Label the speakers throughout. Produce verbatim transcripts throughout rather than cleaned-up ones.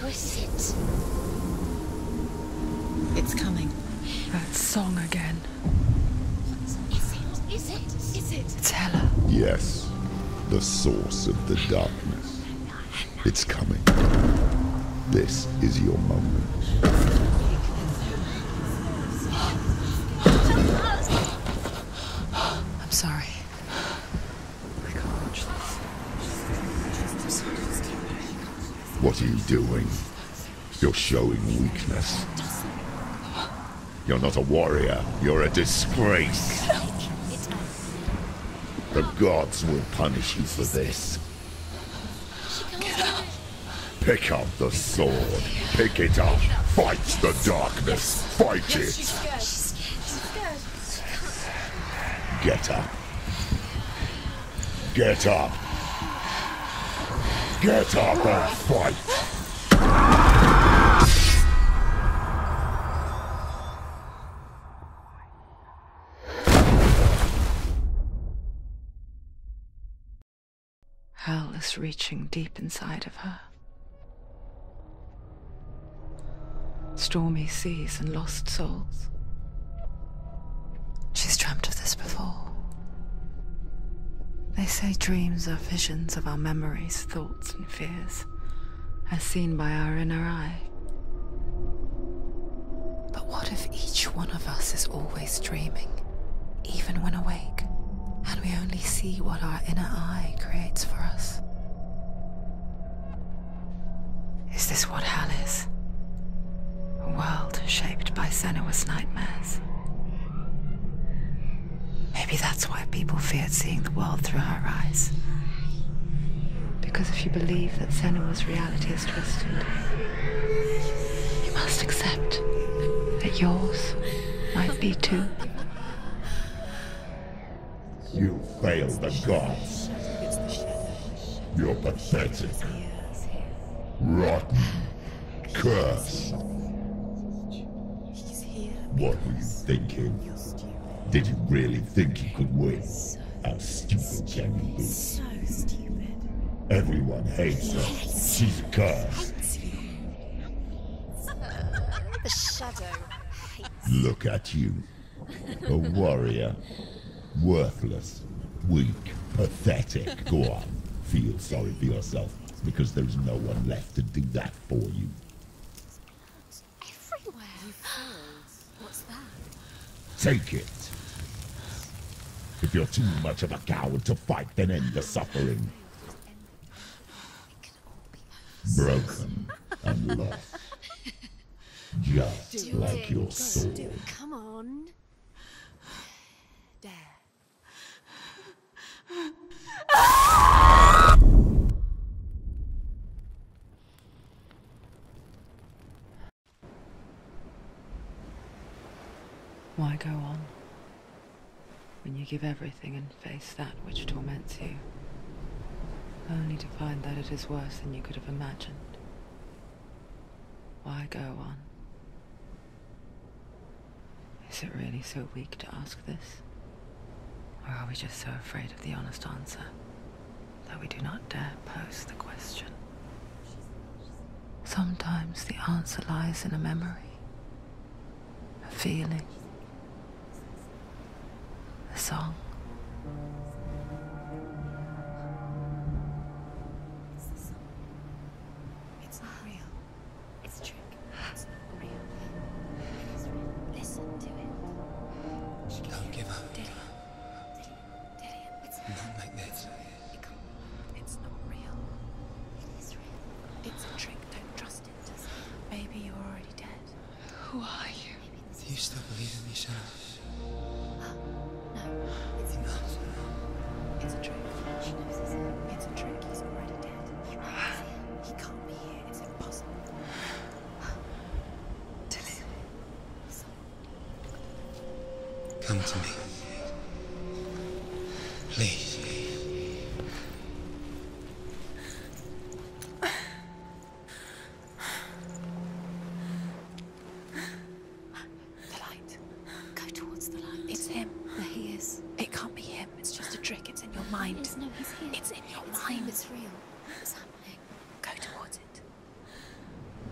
Speaker 1: Push it. It's coming.
Speaker 2: That song again.
Speaker 1: Is it? Is it? Is it?
Speaker 2: It's Hela.
Speaker 3: Yes, the source of the darkness. It's coming. This is your moment.
Speaker 2: I'm sorry. I can't watch this.
Speaker 3: What are you doing? You're showing weakness. You're not a warrior. You're a disgrace. The gods will punish you for this. Pick up the sword. Pick it up. Fight the darkness. Fight it. Get up. Get up. Get up and fight.
Speaker 2: Hell is reaching deep inside of her. Stormy seas and lost souls. She's dreamt of this before. They say dreams are visions of our memories, thoughts and fears, as seen by our inner eye. But what if each one of us is always dreaming, even when awake, and we only see what our inner eye creates for us? Is this what hell is? A world shaped by Senua's nightmares. Maybe that's why people feared seeing the world through her eyes. Because if you believe that Senua's reality is twisted, you must accept that yours might be too.
Speaker 3: You failed the gods. You're pathetic. Rotten. Cursed. What were you thinking? Did you really think you could win? How stupid can you be?
Speaker 1: So stupid.
Speaker 3: Everyone hates her. She's cursed.
Speaker 1: The shadow hates.
Speaker 3: Look at you. A warrior. Worthless. Weak. Pathetic. Go on. Feel sorry for yourself, because there's no one left to do that for you.
Speaker 1: Everywhere. You failed. What's that?
Speaker 3: Take it. If you're too much of a coward to fight, then end the suffering. Broken and lost. Just
Speaker 1: Do
Speaker 3: like
Speaker 1: it.
Speaker 3: your
Speaker 1: Go
Speaker 3: sword.
Speaker 1: do it. Come on. Dare.
Speaker 2: Why go on when you give everything and face that which torments you, only to find that it is worse than you could have imagined? Why go on? Is it really so weak to ask this? Or are we just so afraid of the honest answer that we do not dare pose the question? Sometimes the answer lies in a memory, a feeling, a song.
Speaker 1: It's not real. It's a trick. It's not real. It is real. Listen to it.
Speaker 4: Don't give up.
Speaker 1: Dillian. Dillian. It's
Speaker 4: Not like this.
Speaker 1: It can't. It's not real. It is real. It's a trick. Don't trust it. Maybe you're already dead.
Speaker 2: Who are you?
Speaker 1: Maybe this
Speaker 4: Do you still believe in me, Shadow?
Speaker 1: No. It's
Speaker 4: Enough.
Speaker 1: It's a trick. She knows it's him. It's a trick. He's already dead. He knows it's him. He can't be here. It's impossible.
Speaker 2: Dillian.
Speaker 4: Come to me. Please.
Speaker 1: The light. Go towards the light. It's him. There he is. It can't be him. It's just a trick. It's in your mind. It is. No, he's here. It's in your It's mind. him. It's real. It's happening.
Speaker 2: Go towards it.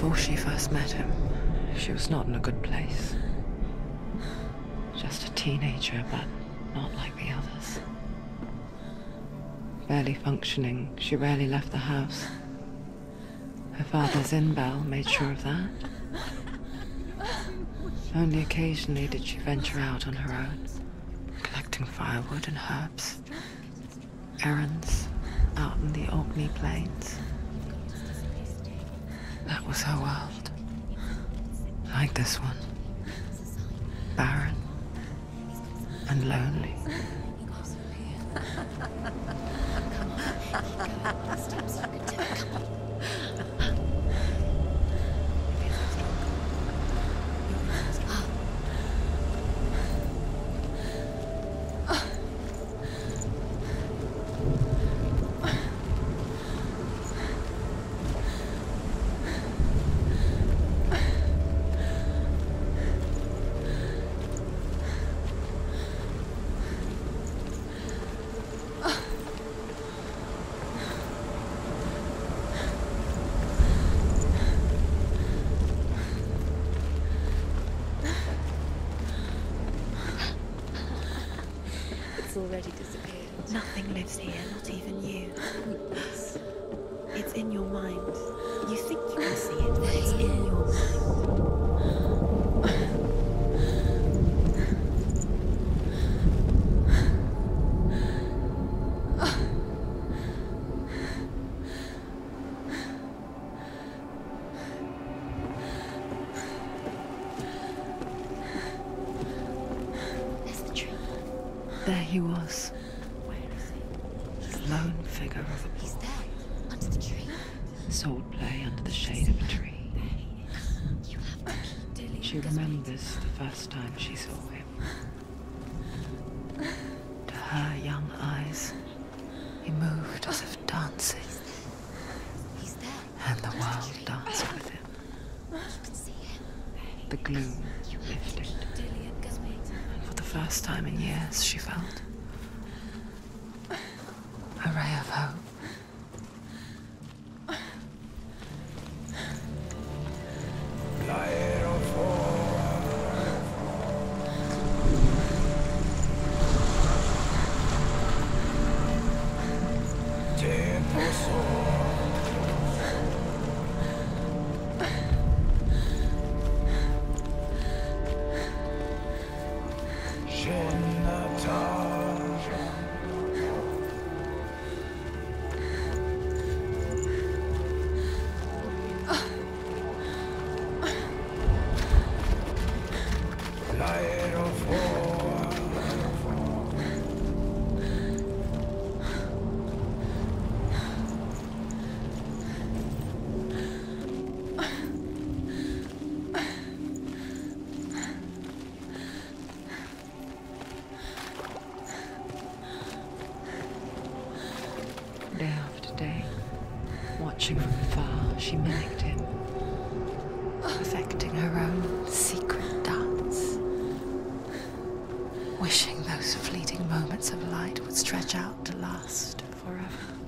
Speaker 2: Before she first met him, she was not in a good place. Just a teenager, but not like the others. Barely functioning, she rarely left the house. Her father's in-bell made sure of that. Only occasionally did she venture out on her own, collecting firewood and herbs. Errands out in the Orkney Plains. That was her world. Like this one. Barren and lonely.
Speaker 1: Already disappeared. Nothing lives here, not even you. It's in your mind. You think you can see it, but it's in your
Speaker 2: There he was.
Speaker 1: Where is he?
Speaker 2: The lone figure of a
Speaker 1: He's
Speaker 2: boy.
Speaker 1: there, under the tree.
Speaker 2: Sword play under the shade of a tree.
Speaker 1: There he is. You have to keep Dilly.
Speaker 2: She remembers the first time she saw him. To her young eyes, he moved as if dancing,
Speaker 1: He's there.
Speaker 2: and the world danced with him.
Speaker 1: You can see him.
Speaker 2: The gloom lifted.
Speaker 1: Dilly and Gusmate.
Speaker 2: For the first time in years, she felt a ray of hope. Day after day, watching from afar, she mimicked him, perfecting her own secret dance, wishing those fleeting moments of light would stretch out to last forever.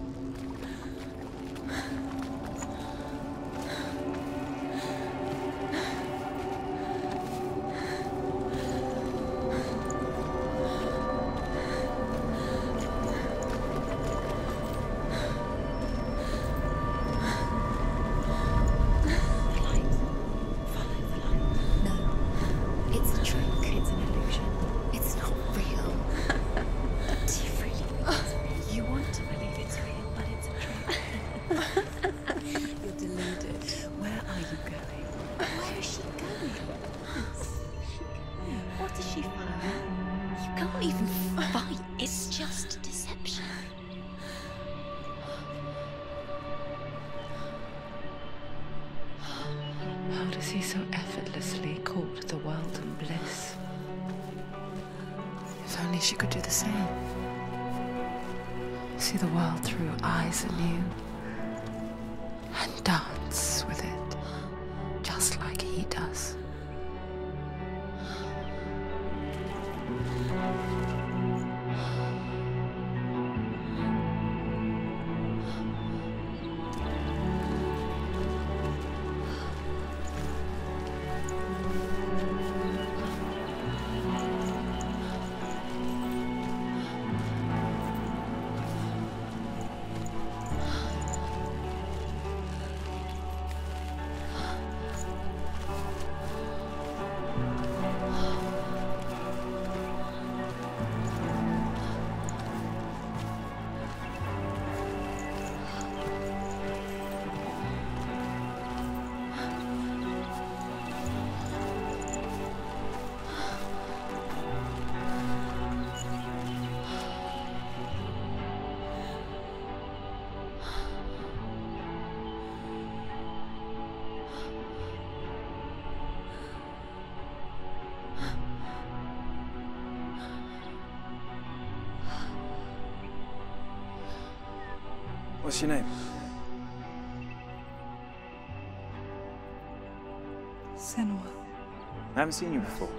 Speaker 2: How does he so effortlessly court the world and bliss? If only she could do the same. See the world through eyes anew and dance with it, just like he does.
Speaker 5: What's your name?
Speaker 6: Senua.
Speaker 5: I haven't seen you before.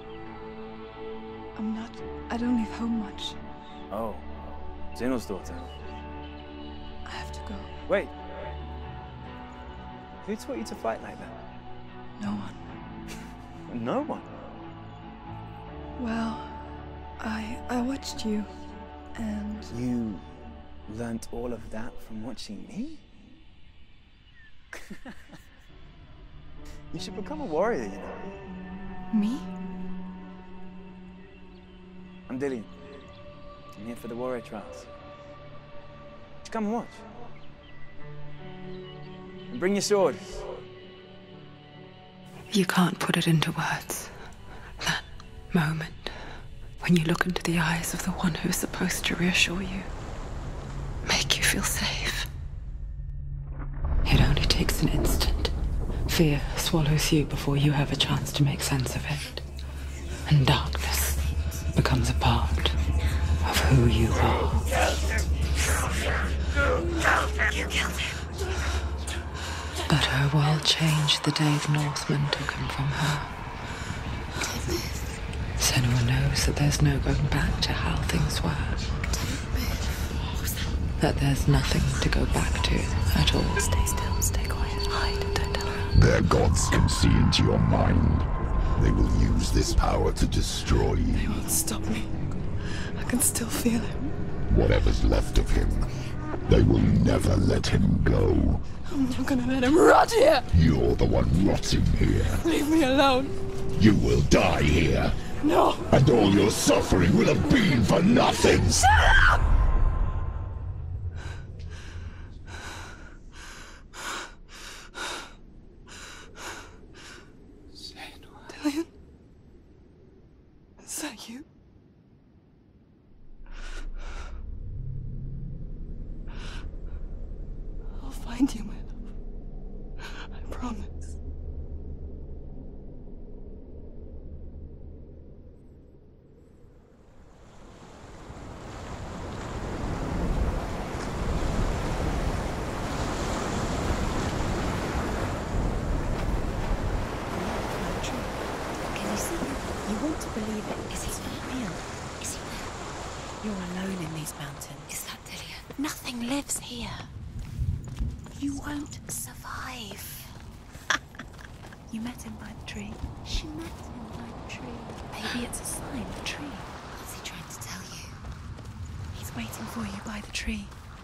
Speaker 6: I'm not... I don't leave home much.
Speaker 5: Oh. Zeno's daughter.
Speaker 6: I have to go.
Speaker 5: Wait. Who taught you to fight like that?
Speaker 6: No one.
Speaker 5: No one?
Speaker 6: Well, I... I watched you, and...
Speaker 5: You learnt all of that from watching me? You should become a warrior, you know.
Speaker 6: Me?
Speaker 5: I'm Dillion. I'm here for the warrior trials. Just come and watch. And bring your sword.
Speaker 2: You can't put it into words. That moment when you look into the eyes of the one who's supposed to reassure you, make you feel safe. It only takes an instant. Fear swallows you before you have a chance to make sense of it. And darkness becomes a part of who you are.
Speaker 1: You killed him.
Speaker 2: But her world changed the day the Northmen took him from her. Senua knows that there's no going back to how things were. That there's nothing to go back to at all.
Speaker 1: Stay still, stay quiet, hide, don't tell her.
Speaker 3: Their gods can see into your mind. They will use this power to destroy you.
Speaker 6: They won't stop me. I can still feel him.
Speaker 3: Whatever's left of him, they will never let him go.
Speaker 6: I'm not gonna let him rot here!
Speaker 3: You're the one rotting here.
Speaker 6: Leave me alone!
Speaker 3: You will die here.
Speaker 6: No!
Speaker 3: And all your suffering will have been for nothing.
Speaker 6: Shut up! Dillion? Is that you? I'll find you, my love. I promise.
Speaker 1: Can you see it? You want to believe it. Is it not real? Is he there? You're alone in these mountains.
Speaker 7: Is that Dillion?
Speaker 1: Nothing lives here. You won't survive. You met him by the tree.
Speaker 7: She met him by the tree.
Speaker 1: Maybe it's a sign, the tree.
Speaker 7: What's he trying to tell you?
Speaker 1: He's waiting for you by the tree.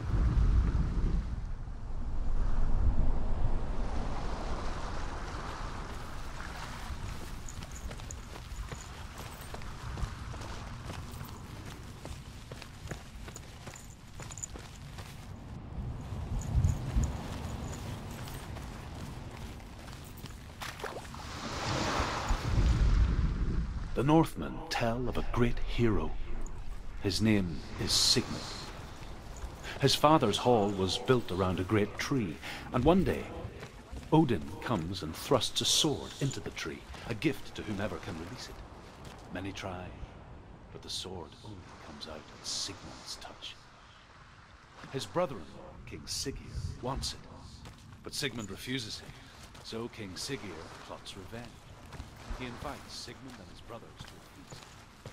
Speaker 8: The Northmen tell of a great hero. His name is Sigmund. His father's hall was built around a great tree, and one day, Odin comes and thrusts a sword into the tree, a gift to whomever can release it. Many try, but the sword only comes out at Sigmund's touch. His brother-in-law, King Siggeir, wants it, but Sigmund refuses him, so King Siggeir plots revenge. He invites Sigmund and his brothers to a feast.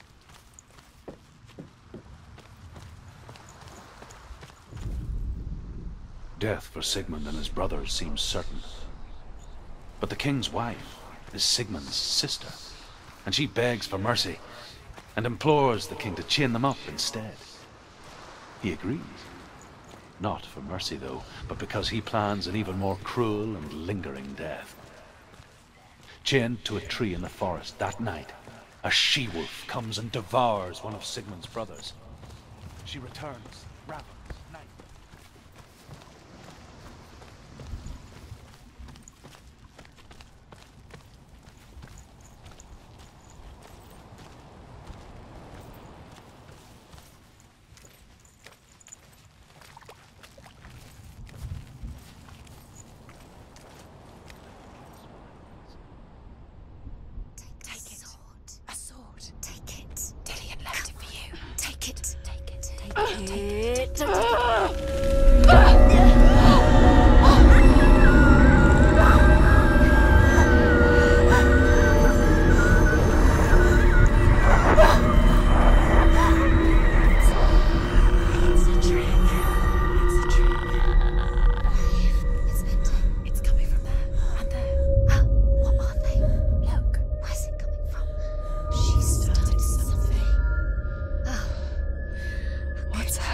Speaker 8: Death for Sigmund and his brothers seems certain. But the king's wife is Sigmund's sister, and she begs for mercy and implores the king to chain them up instead. He agrees. Not for mercy, though, but because he plans an even more cruel and lingering death. Chained to a tree in the forest that night, a she-wolf comes and devours one of Sigmund's brothers. She returns, ravens, night.
Speaker 1: Take it. Take it. Take it.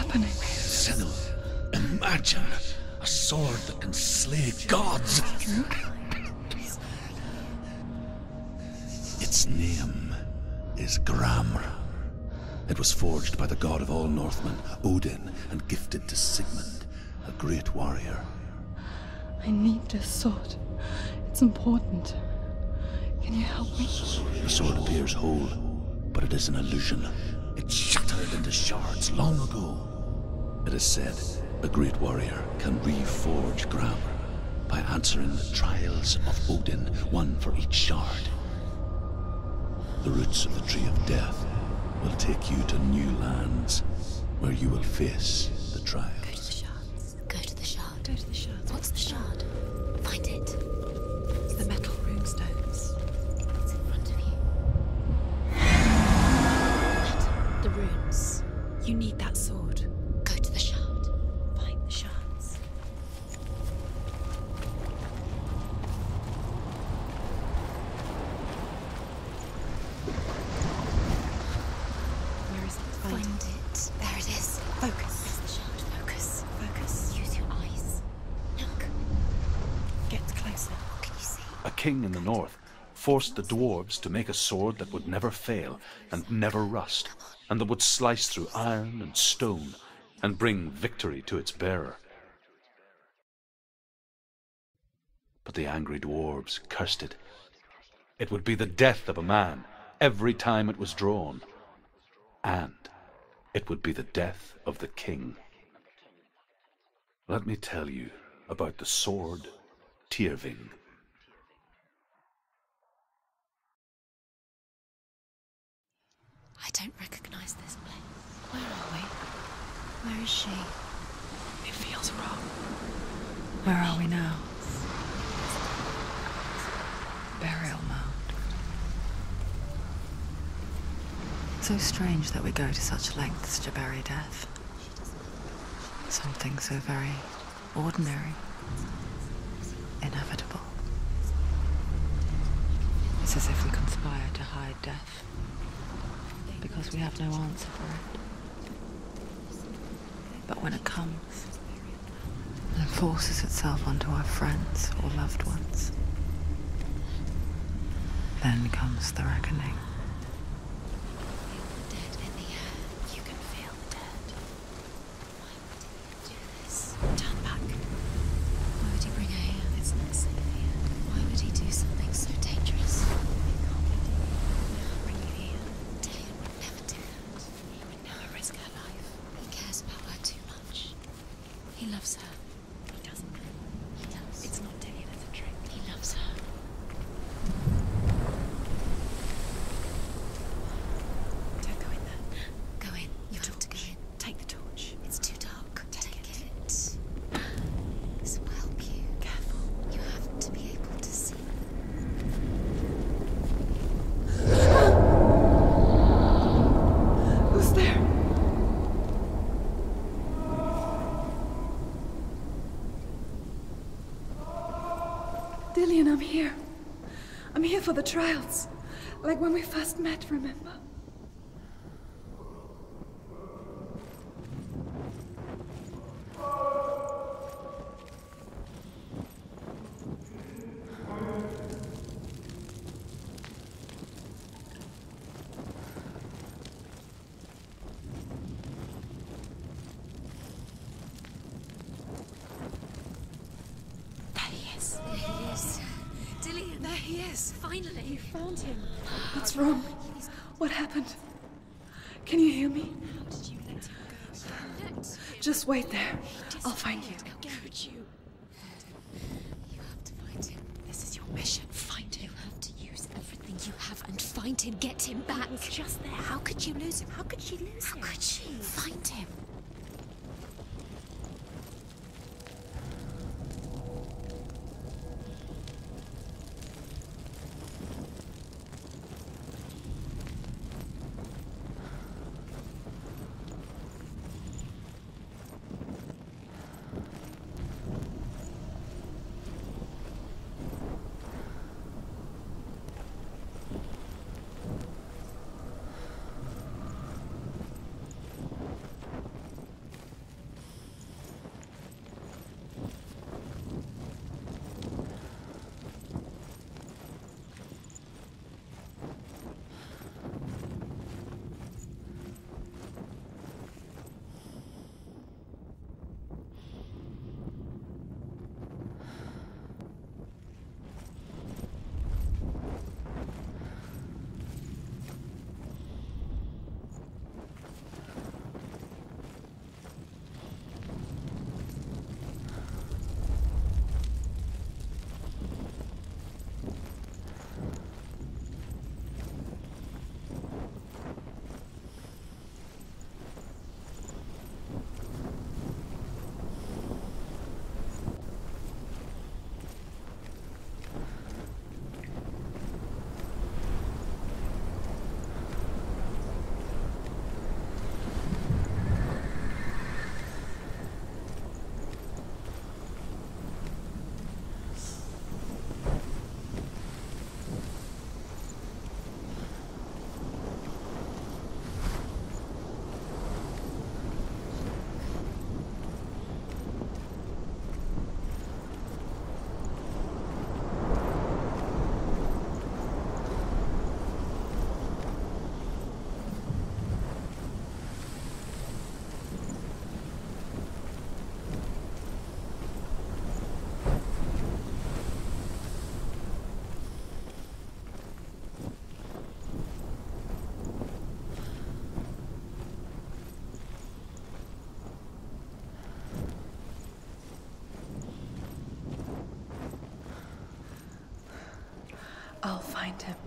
Speaker 6: happening?
Speaker 9: Senua, imagine a sword that can slay gods. Its name is Gramr. It was forged by the god of all Northmen, Odin, and gifted to Sigmund, a great warrior.
Speaker 6: I need this sword. It's important. Can you help me?
Speaker 9: The sword appears whole, but it is an illusion. It shattered into shards long ago. It is said a great warrior can reforge Gramr by answering the trials of Odin, one for each shard. The roots of the Tree of Death will take you to new lands where you will face the trials.
Speaker 7: Go to the shards. Go to the shard. Go to the shard. What's the shard? Find it.
Speaker 1: It's the metal runestones.
Speaker 7: It's in front of you. What? The runes.
Speaker 1: You need that sword.
Speaker 7: Go to the shard.
Speaker 1: Find the shards. Where is it? Find,
Speaker 7: Find
Speaker 1: it.
Speaker 7: it. There it is.
Speaker 1: Focus.
Speaker 7: It's the shard. Focus.
Speaker 1: Focus.
Speaker 7: Use your eyes. Look.
Speaker 1: Get closer.
Speaker 7: What can you see?
Speaker 8: A king in the north forced the dwarves to make a sword that would never fail and never rust, and that would slice through iron and stone and bring victory to its bearer. But the angry dwarves cursed it. It would be the death of a man every time it was drawn, and it would be the death of the king. Let me tell you about the sword Tyrving.
Speaker 7: I don't recognize this place.
Speaker 1: Where are we? Where is she? It feels wrong.
Speaker 2: Where are we now? Burial mound. So strange that we go to such lengths to bury death. Something so very ordinary, inevitable. It's as if we conspire to hide death, because we have no answer for it. But when it comes, and forces itself onto our friends or loved ones, then comes the reckoning.
Speaker 7: Dead in the air. You can feel the dead. Why would he do this?
Speaker 1: Turn back.
Speaker 7: Why would he bring her here? It's not safe here. Why would he do something so dangerous?
Speaker 1: Bring you here.
Speaker 7: Dayan would never do that.
Speaker 1: He would never risk her life.
Speaker 7: He cares about her too much. He loves her.
Speaker 1: He doesn't.
Speaker 7: He does.
Speaker 1: It's not Dayan, it's a trick.
Speaker 7: He loves her.
Speaker 1: Don't go in there.
Speaker 7: Go in. You have to go in.
Speaker 1: Take the torch.
Speaker 7: It's too dark. Take, it. This will help you.
Speaker 1: Careful.
Speaker 7: You have to be able to see.
Speaker 6: Who's there? Dillian, I'm here. I'm here for the trials. Like when we first met, remember?
Speaker 1: There he is.
Speaker 7: There he is. Dillian.
Speaker 1: There he is.
Speaker 7: Finally.
Speaker 1: You found him.
Speaker 6: What's wrong? What happened? Can you hear me?
Speaker 1: How did you let him go?
Speaker 7: Let
Speaker 6: Just wait there. I'll find you.
Speaker 1: How could you?
Speaker 7: You have to find him.
Speaker 1: This is your mission. Find him.
Speaker 7: You have to use everything you have and find him. Get him back.
Speaker 1: He was just there. How could you lose him? How could she lose
Speaker 7: How
Speaker 1: him?
Speaker 7: could she? Find him.
Speaker 6: I'll find him.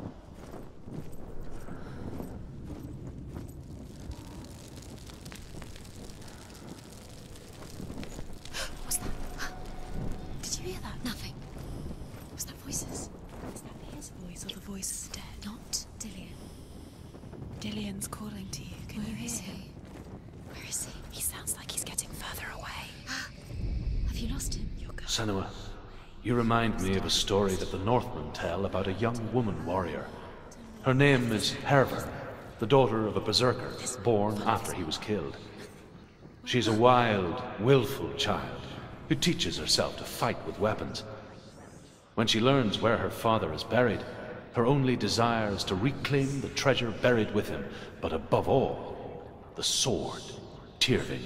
Speaker 7: What was that? Did you hear that? Nothing. Was that voices?
Speaker 1: Is that his voice or the voice of the dead?
Speaker 7: Not Dillian.
Speaker 1: Dillian's calling to you. Can
Speaker 7: Where
Speaker 1: you hear
Speaker 7: is
Speaker 1: him?
Speaker 7: he? Where is he?
Speaker 1: He sounds like he's getting further away.
Speaker 7: Have you lost him?
Speaker 1: You're going.
Speaker 8: Senua, you remind me of a story that the Northmen tell about a young woman warrior. Her name is Hervor, the daughter of a berserker born after he was killed. She's a wild, willful child who teaches herself to fight with weapons. When she learns where her father is buried, her only desire is to reclaim the treasure buried with him, but above all, the sword, Tyrving.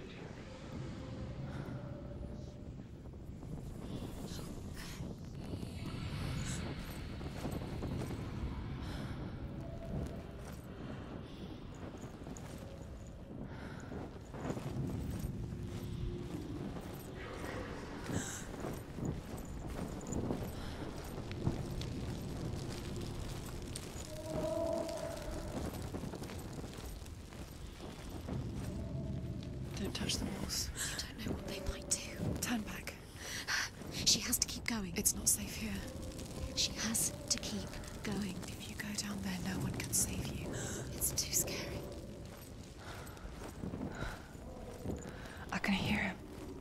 Speaker 1: Don't touch the walls.
Speaker 7: You don't know what they might do.
Speaker 1: Turn back.
Speaker 7: She has to keep going.
Speaker 1: It's not safe here.
Speaker 7: She has to keep going.
Speaker 1: If you go down there, no one can save you.
Speaker 7: It's too scary.
Speaker 6: I can hear him.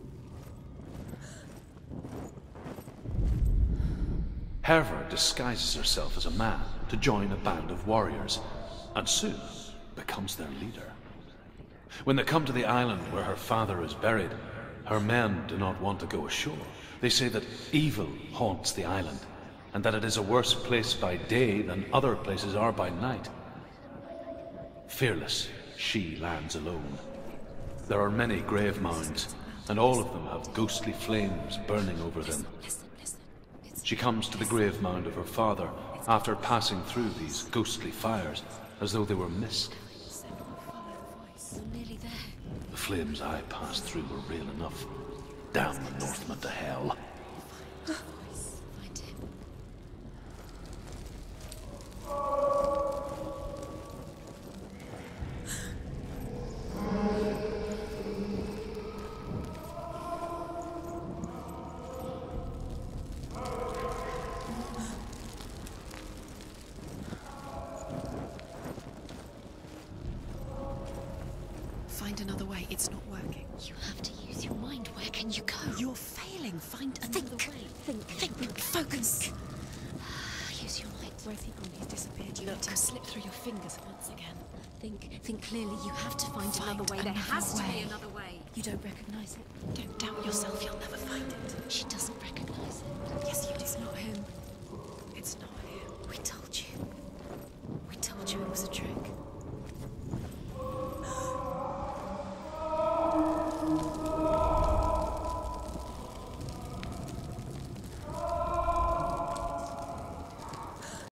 Speaker 8: Hervor disguises herself as a man to join a band of warriors, and soon becomes their leader. When they come to the island where her father is buried, her men do not want to go ashore. They say that evil haunts the island, and that it is a worse place by day than other places are by night. Fearless, she lands alone. There are many grave mounds, and all of them have ghostly flames burning over them.
Speaker 7: Listen, listen. It's
Speaker 8: She comes to the grave mound of her father after passing through these ghostly fires, as though they were mist.
Speaker 7: You're nearly there.
Speaker 8: The flames I passed through were real enough. Damn the Northmen to hell.
Speaker 7: Find him.
Speaker 1: Find another way. It's not working.
Speaker 7: You have to use your mind. Where can you go?
Speaker 1: You're failing. Find another
Speaker 7: Think.
Speaker 1: way.
Speaker 7: Think. Think. Focus. Use your mind.
Speaker 1: Where's he gone? He's disappeared. You let him slip through your fingers once again.
Speaker 7: Think. Think clearly. You have to find,
Speaker 1: Find
Speaker 7: another way. There
Speaker 1: another
Speaker 7: has to
Speaker 1: way.
Speaker 7: be another way. You don't recognize it.
Speaker 1: Don't doubt yourself. You'll never find it.
Speaker 7: She doesn't recognize it.
Speaker 1: Yes, you do.
Speaker 7: It's not him.
Speaker 1: It's not him.
Speaker 7: We told you. We told you it was a trick.